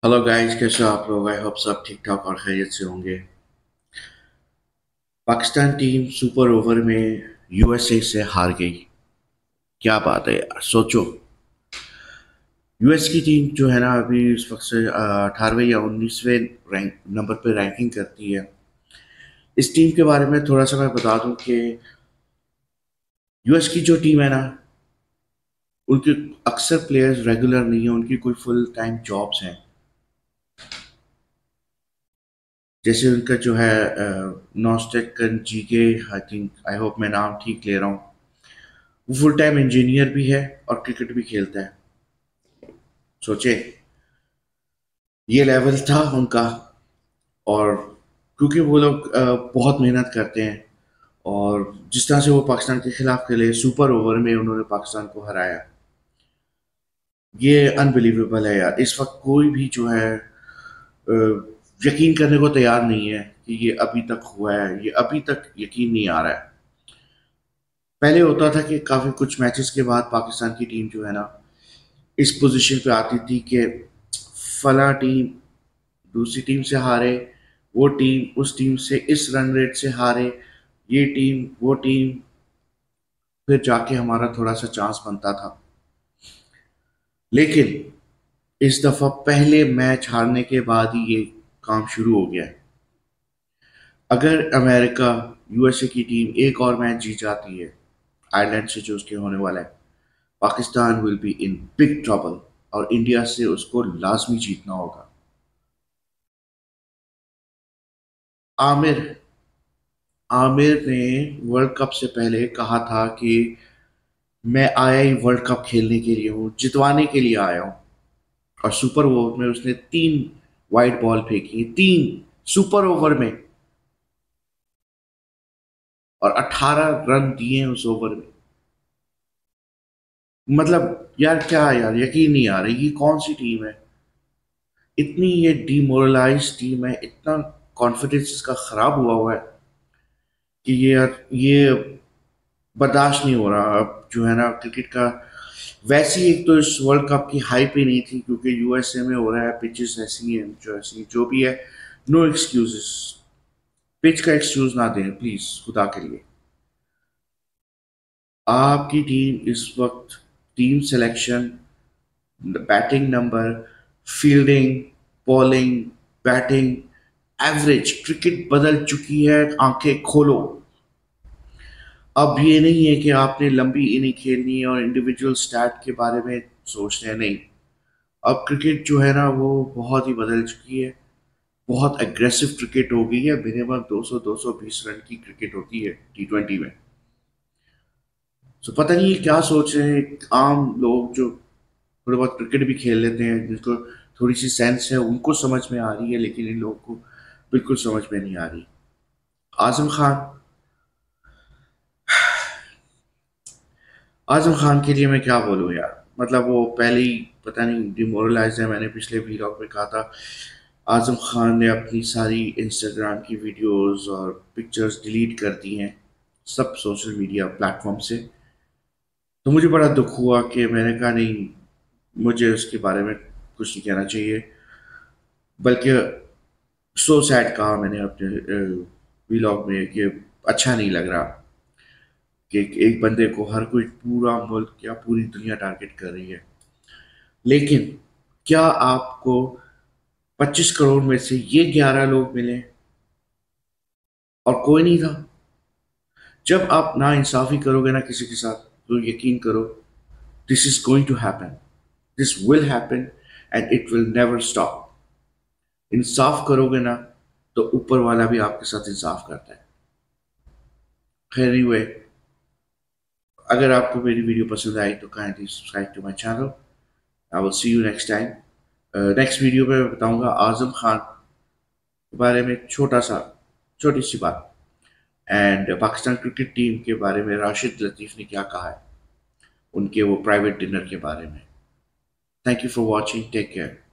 Hello guys, कैसे हो आप लोग? आई होप सब ठीक ठाक और खैरियत से होंगे। पाकिस्तान टीम सुपर ओवर में यूएसए से हार गई। क्या बात है यार, सोचो। यूएस की टीम जो है ना, अभी इस वक्त से 18वें या 19वें रैंक नंबर पे रैंकिंग करती है। इस टीम के बारे में थोड़ा सा मैं बता दूं कि यूएस की जो टीम है ना, उनके अक्सर प्लेयर्स रेगुलर नहीं है, उनकी कोई फुल टाइम जॉब्स हैं। जैसे उनका जो है नॉस्टेक जी के, आई थिंक, आई होप मैं नाम ठीक ले रहा हूँ। वो फुल टाइम इंजीनियर भी है और क्रिकेट भी खेलता है। सोचे, ये लेवल था उनका। और क्योंकि वो लोग बहुत मेहनत करते हैं, और जिस तरह से वो पाकिस्तान के खिलाफ खेले, सुपर ओवर में उन्होंने पाकिस्तान को हराया। ये अनबिलीवेबल है यार। इस वक्त कोई भी जो है यकीन करने को तैयार नहीं है कि ये अभी तक हुआ है। ये अभी तक यकीन नहीं आ रहा है। पहले होता था कि काफी कुछ मैचेस के बाद पाकिस्तान की टीम जो है ना, इस पोजीशन पे आती थी कि फला टीम दूसरी टीम से हारे, वो टीम उस टीम से इस रन रेट से हारे, ये टीम वो टीम, फिर जाके हमारा थोड़ा सा चांस बनता था। लेकिन इस दफा पहले मैच हारने के बाद ही ये काम शुरू हो गया है। अगर अमेरिका, यूएसए की टीम एक और मैच जीत जाती है आयरलैंड से, जो उसके होने वाला है, Pakistan will be in big trouble. और इंडिया से उसको लाजमी जीतना होगा। आमिर आमिर ने वर्ल्ड कप से पहले कहा था कि मैं आया ही वर्ल्ड कप खेलने के लिए हूँ, जितवाने के लिए आया हूँ। और सुपर ओवर में उसने 3 वाइड बॉल फेंकी, 3 सुपर ओवर में, और 18 रन दिए उस ओवर में। मतलब यार, क्या यार, यकीन नहीं आ रही ये कौन सी टीम है। इतनी ये डिमोरलाइज टीम है, इतना कॉन्फिडेंस इसका खराब हुआ हुआ है कि ये यार, ये बर्दाश्त नहीं हो रहा अब जो है ना क्रिकेट का। वैसे ही एक तो इस वर्ल्ड कप की हाइप ही नहीं थी, क्योंकि यूएसए में हो रहा है, पिचेस ऐसी जो भी है। No excuses. पिच का एक्सक्यूज ना दें प्लीज, खुदा के लिए। आपकी टीम इस वक्त, team selection, batting number, fielding, bowling, batting, average, cricket बदल चुकी है। आंखें खोलो। अब ये नहीं है कि आपने लंबी इनिंग खेलनी है और इंडिविजुअल स्टैट के बारे में सोचना है, नहीं। अब क्रिकेट जो है ना, वो बहुत ही बदल चुकी है। बहुत एग्रेसिव क्रिकेट हो गई है। मिनिमम 200 220 रन की क्रिकेट होती है T20 में। तो पता नहीं ये क्या सोच रहे हैं आम लोग जो थोड़े बहुत क्रिकेट भी खेल लेते हैं, जिनको थोड़ी सी सेंस है, उनको समझ में आ रही है, लेकिन इन लोगों को बिल्कुल समझ में नहीं आ रही। आजम खान आजम खान के लिए मैं क्या बोलूँ यार। मतलब वो पहले ही पता नहीं डिमोरलाइज है। मैंने पिछले वीलॉग में कहा था, आजम खान ने अपनी सारी इंस्टाग्राम की वीडियोस और पिक्चर्स डिलीट कर दी हैं, सब सोशल मीडिया प्लेटफॉर्म से। तो मुझे बड़ा दुख हुआ कि मैंने कहा नहीं, मुझे उसके बारे में कुछ नहीं कहना चाहिए। बल्कि सो सैड कहा मैंने अपने वीलॉग में कि अच्छा नहीं लग रहा कि एक बंदे को हर कोई, पूरा मुल्क या पूरी दुनिया टारगेट कर रही है। लेकिन क्या आपको 25 करोड़ में से ये 11 लोग मिले और कोई नहीं था? जब आप ना इंसाफी करोगे ना किसी के साथ, तो यकीन करो, this is going to happen, this will happen, and it will never stop. इंसाफ करोगे ना, तो ऊपर वाला भी आपके साथ इंसाफ करता है। खैर, anyway, अगर आपको मेरी वीडियो पसंद आई तो kindly subscribe to my channel. I will see you next time. Next video में मैं बताऊंगा आजम खान के बारे में, छोटी सी बात, एंड पाकिस्तान क्रिकेट टीम के बारे में राशिद लतीफ़ ने क्या कहा है, उनके वो प्राइवेट डिनर के बारे में। Thank you for watching, take care.